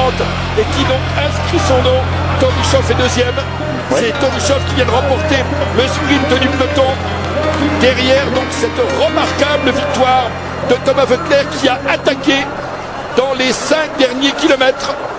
40 et qui donc inscrit son nom. Tomichov est deuxième. Ouais. C'est Tomichov qui vient de remporter le sprint du peloton. Derrière donc cette remarquable victoire de Thomas Voeckler qui a attaqué dans les 5 derniers kilomètres.